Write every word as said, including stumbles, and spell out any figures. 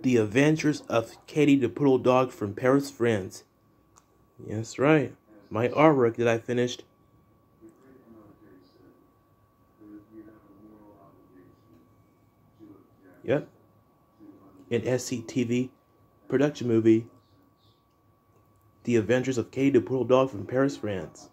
The Adventures of Katie the Poodle Dog from Paris, France. Yes, right. My artwork that I finished. Yep. An S C T V production movie. The Adventures of Katie the Poodle Dog from Paris, France.